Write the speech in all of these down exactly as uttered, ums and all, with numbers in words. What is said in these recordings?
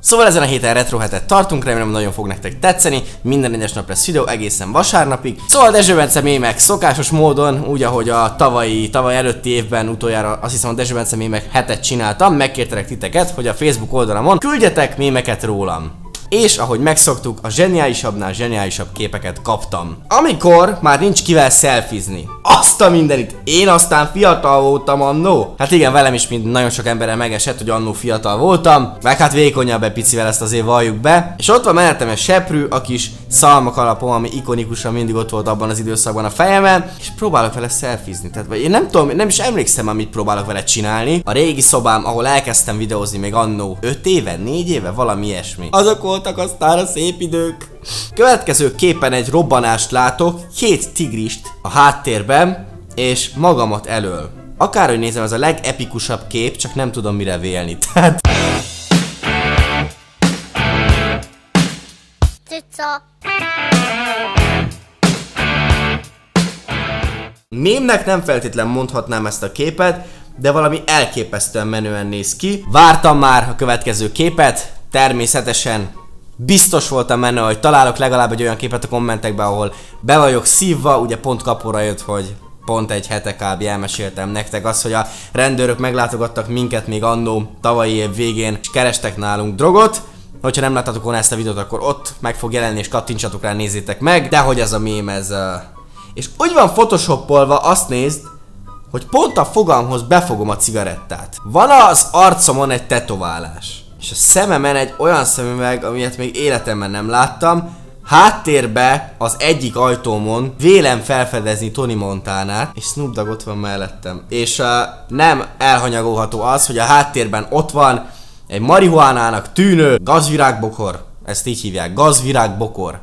Szóval ezen a héten retro hetet tartunk, remélem nagyon fog nektek tetszeni. Minden egyes nap lesz videó egészen vasárnapig. Szóval Dezső Bence mémek szokásos módon, úgy ahogy a tavalyi, tavaly előtti évben utoljára azt hiszem a Dezső Bence mémek hetet csináltam, megkértelek titeket, hogy a Facebook oldalamon küldjetek mémeket rólam. És ahogy megszoktuk, a zseniálisabbnál zseniálisabb képeket kaptam. Amikor már nincs kivel szelfizni. Azt a mindenit! Én aztán fiatal voltam annó. Hát igen, velem is mind nagyon sok emberrel megesett, hogy annó fiatal voltam. Meg hát vékonyabb egy picivel, ezt azért valljuk be. És ott van mellettem egy seprű, a kis szalmakalapom, ami ikonikusan mindig ott volt abban az időszakban a fejemen. És próbálok vele szelfizni. Tehát vagy én nem tudom, nem is emlékszem, amit próbálok vele csinálni. A régi szobám, ahol elkezdtem videózni még annó öt éve, négy éve, valami ilyesmi. Azok voltak aztán a szép idők. Következő képen egy robbanást látok, két tigrist a háttérben, és magamat elől. Akárhogy nézem, ez a legepikusabb kép, csak nem tudom mire vélni. Tehát... Cica. Mémnek nem feltétlen mondhatnám ezt a képet, de valami elképesztően menően néz ki. Vártam már a következő képet, természetesen biztos voltam benne, hogy találok legalább egy olyan képet a kommentekben, ahol be vagyok szívva, ugye pont kapóra jött, hogy pont egy hete kb. Elmeséltem nektek azt, hogy a rendőrök meglátogattak minket még annó tavalyi év végén, és kerestek nálunk drogot. Hogyha nem láttatok volna ezt a videót, akkor ott meg fog jelenni, és kattintsatok rá, nézzétek meg. De hogy ez a mém, ez... Uh... És úgy van photoshopolva, azt nézd, hogy pont a fogamhoz befogom a cigarettát. Van az arcomon egy tetoválás. És a szememen egy olyan szemüveg, amilyet még életemben nem láttam. Háttérbe az egyik ajtómon vélem felfedezni Tony Montanát, és Snoop Dogg ott van mellettem. És uh, nem elhanyagolható az, hogy a háttérben ott van egy marihuánának tűnő gazvirágbokor. Ezt így hívják, gazvirágbokor.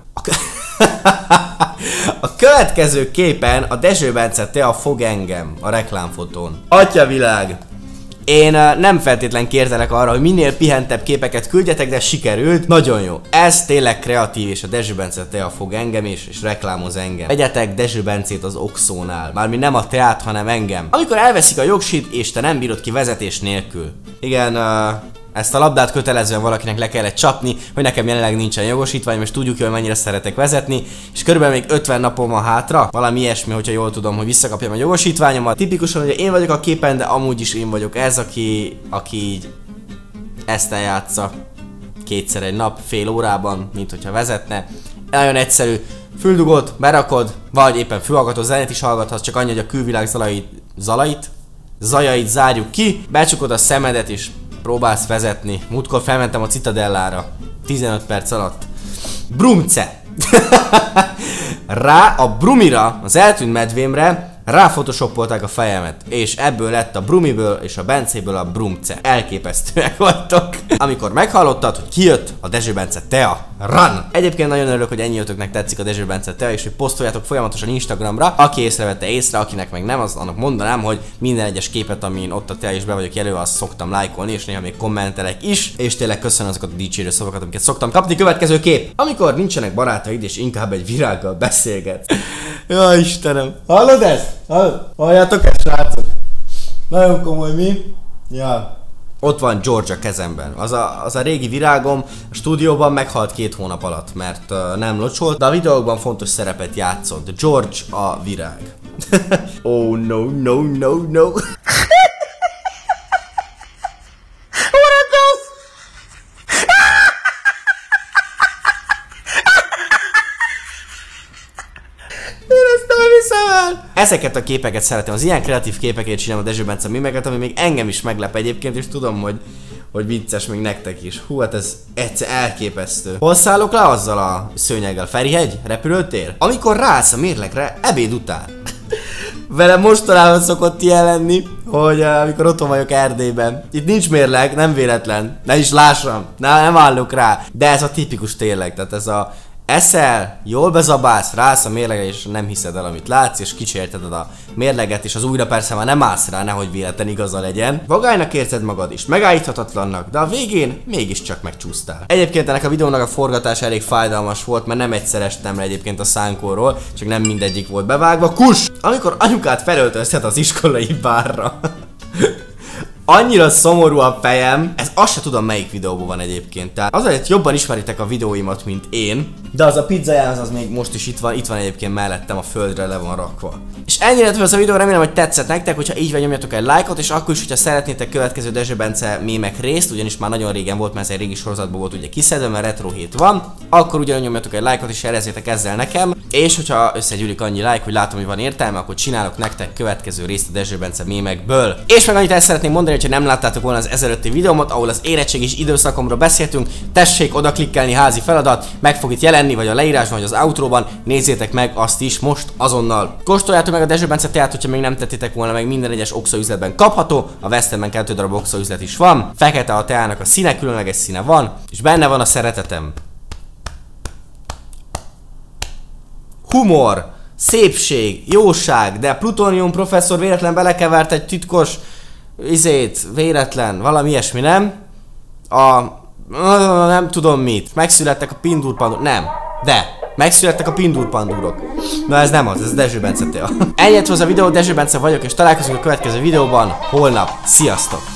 A következő képen a Dezső Bence Tea fog engem a reklámfotón. Atyavilág! Én uh, nem feltétlen kértelek arra, hogy minél pihentebb képeket küldjetek, de sikerült. Nagyon jó. Ez tényleg kreatív, és a Dezső Bence Tea fog engem is, és reklámoz engem. Vegyetek Dezső Bencét az Oxónál. Mármint nem a teát, hanem engem. Amikor elveszik a jogsit, és te nem bírod ki vezetés nélkül. Igen, uh, ezt a labdát kötelezően valakinek le kellett csapni, hogy nekem jelenleg nincsen jogosítvány, és tudjuk, hogy mennyire szeretek vezetni, és körülbelül még ötven napom van hátra, valami ilyesmi, hogyha jól tudom, hogy visszakapjam a jogosítványomat. Tipikusan, hogy én vagyok a képen, de amúgy is én vagyok ez, aki, aki így ezt eljátsza kétszer egy nap, fél órában, mint hogyha vezetne. Nagyon egyszerű, füldugot, berakod, vagy éppen fülhallgató zenét is hallgathatsz, csak annyi, hogy a külvilág zalait, zalait, zajait zárjuk ki, becsukod a szemedet és próbálsz vezetni. Múltkor felmentem a Citadellára. tizenöt perc alatt. Brumce! Rá a Brumira, az eltűnt medvémre ráfotoshopolták a fejemet. És ebből lett a Brumiből és a Bencéből a Brumce. Elképesztőek vagytok. Amikor meghallottad, hogy kijött a Dezső Bence Tea, run! Egyébként nagyon örülök, hogy ennyi ötöknek tetszik a Dezső Bence Tea, és hogy posztoljátok folyamatosan Instagramra. Aki észrevette észre, akinek meg nem, az annak mondanám, hogy minden egyes képet, amin ott a Tea is be vagyok jelölve, azt szoktam lájkolni, és néha még kommentelek is. És tényleg köszönöm azokat a dicsérő szavakat, amiket szoktam kapni. Következő kép. Amikor nincsenek barátaid, és inkább egy virággal beszélget. Ja, Istenem. Hallod ezt? Hallod? Halljátok ezt, srácok? Nagyon komoly, mi? Ja. Ott van George a kezemben. Az a, az a régi virágom a stúdióban meghalt két hónap alatt, mert uh, nem locsolt, de a videókban fontos szerepet játszott. George a virág. Oh no, no, no, no. Ezeket a képeket szeretem, az ilyen kreatív képeket csinálom a Dezső Bence mémeket, ami még engem is meglep egyébként, és tudom, hogy, hogy vicces még nektek is. Hú, hát ez egyszer elképesztő. Hol szállok le azzal a szőnyeggel? Ferihegy? Repülőtér? Amikor ráállsz a mérlegre, ebéd után. Velem mostanában szokott ilyen lenni, hogy uh, amikor otthon vagyok Erdélyben. Itt nincs mérleg, nem véletlen. Ne is lássam, ne, nem állok rá. De ez a tipikus tényleg, tehát ez a eszel, jól bezabálsz, rász a mérlegre, és nem hiszed el, amit látsz, és kicsérted a mérleget, és az újra persze már nem állsz rá, nehogy véletlen igaza legyen. Vagálynak érzed magad is, megállíthatatlannak, de a végén mégiscsak megcsúsztál. Egyébként ennek a videónak a forgatás elég fájdalmas volt, mert nem egyszer estem le egyébként a szánkóról, csak nem mindegyik volt bevágva. Kus! Amikor anyukát felöltözhet az iskolai bárra. Annyira szomorú a fejem. Ez azt se tudom melyik videóban van egyébként. Tehát azért jobban ismeritek a videóimat, mint én. De az a pizzajához az még most is itt van, itt van egyébként mellettem, a földre le van rakva. És ennyire lett ez a videó, remélem, hogy tetszett nektek, hogyha így vagy, nyomjatok egy lájkot, és akkor is, hogyha szeretnétek következő Dezső Bence mémek részt, ugyanis már nagyon régen volt, mert ez egy régi sorozatból volt ugye kiszedve, mert retro hét van, akkor ugyanúgy nyomjatok egy lájkot, és jelezzétek ezzel nekem. És hogyha összegyűlik annyi lájk, hogy látom, hogy van értelme, akkor csinálok nektek következő részt a Dezső Bence mémekből. És meg annyit el szeretném mondani, hogyha nem láttátok volna az ezelőtti videómat, ahol az érettségis időszakomról beszéltünk, tessék oda klikkelni, házi feladat, meg fog itt jelenni, vagy a leírásban, vagy az outróban, nézzétek meg azt is most azonnal. Kóstoljátok meg a Dezső Bence teát, hogyha még nem tettétek volna meg, minden egyes oxo üzletben kapható, a Westernben kettő darab oxo üzlet is van, fekete a teának a színe, különleges színe van, és benne van a szeretetem. Humor, szépség, jóság, de Plutonium professzor véletlen belekevert egy titkos izét, véletlen, valami ilyesmi, nem? A... nem tudom mit. Megszülettek a pindurpandúrok. Nem. De. Megszülettek a pindurpandúrok. Na ez nem az, ez Dezső Bence téma. Ennyit hoz a videó, Dezső Bence vagyok, és találkozunk a következő videóban holnap. Sziasztok!